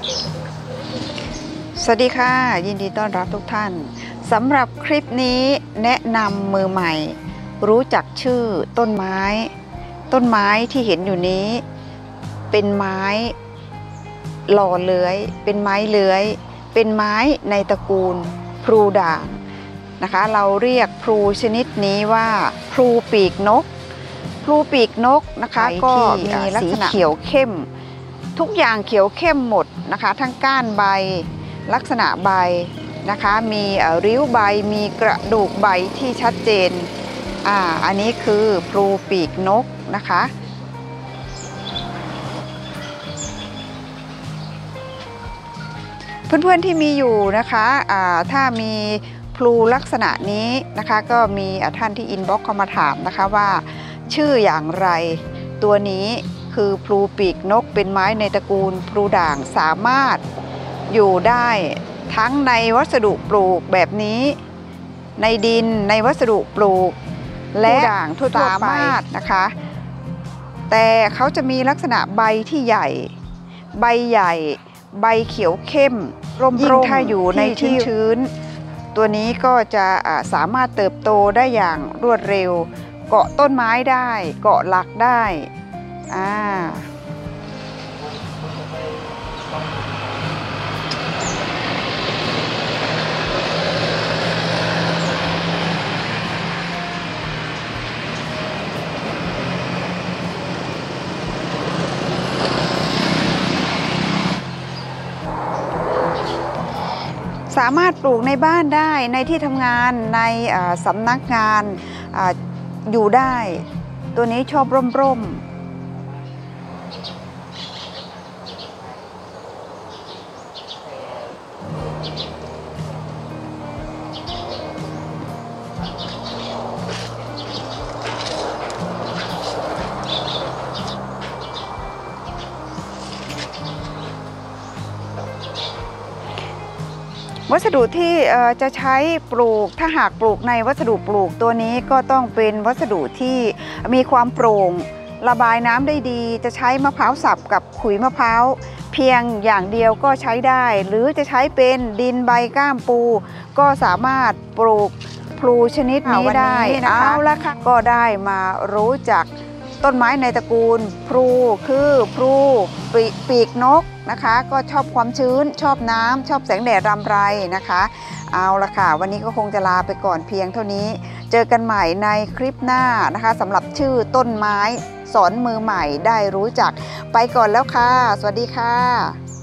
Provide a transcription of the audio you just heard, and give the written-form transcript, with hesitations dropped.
สวัสดีค่ะยินดีต้อนรับทุกท่านสำหรับคลิปนี้แนะนำมือใหม่รู้จักชื่อต้นไม้ที่เห็นอยู่นี้เป็นไม้หล่อเลื้อยเป็นไม้เลื้อยเป็นไม้ในตระกูลพลูด่างนะคะเราเรียกพลูชนิดนี้ว่าพลูปีกนกพลูปีกนกนะคะก็มีลักษณะเขียวเข้มทุกอย่างเขียวเข้มหมดนะคะทั้งก้านใบลักษณะใบนะคะมีริ้วใบมีกระดูกใบที่ชัดเจนอันนี้คือพลูปีกนกนะคะเพื่อนๆที่มีอยู่นะคะถ้ามีพลูลักษณะนี้นะคะก็มีท่านที่อินบ็อกซ์เข้ามาถามนะคะว่าชื่ออย่างไรตัวนี้คือพลูปีกนกเป็นไม้ในตระกูลพลูด่างสามารถอยู่ได้ทั้งในวัสดุปลูกแบบนี้ในดินในวัสดุปลูกและด่างทั่วไปนะคะแต่เขาจะมีลักษณะใบที่ใหญ่ใบใหญ่ใบเขียวเข้มร่มถ้าอยู่ในที่ชื้นตัวนี้ก็จะสามารถเติบโตได้อย่างรวดเร็วเกาะต้นไม้ได้เกาะหลักได้สามารถปลูกในบ้านได้ในที่ทำงานในสำนักงานอยู่ได้ตัวนี้ชอบร่มวัสดุที่จะใช้ปลูกถ้าหากปลูกในวัสดุปลูกตัวนี้ก็ต้องเป็นวัสดุที่มีความโปร่งระบายน้ำได้ดีจะใช้มะพร้าวสับกับขุยมะพร้าวเพียงอย่างเดียวก็ใช้ได้หรือจะใช้เป็นดินใบก้ามปูก็สามารถปลูกพลูชนิดนี้ได้นะคะแล้วค่ะก็ได้มารู้จักต้นไม้ในตระกูลพลูคือพลูปีกนกนะคะก็ชอบความชื้นชอบน้ำชอบแสงแดดรำไรนะคะเอาละค่ะวันนี้ก็คงจะลาไปก่อนเพียงเท่านี้เจอกันใหม่ในคลิปหน้านะคะสำหรับชื่อต้นไม้สอนมือใหม่ได้รู้จักไปก่อนแล้วค่ะสวัสดีค่ะ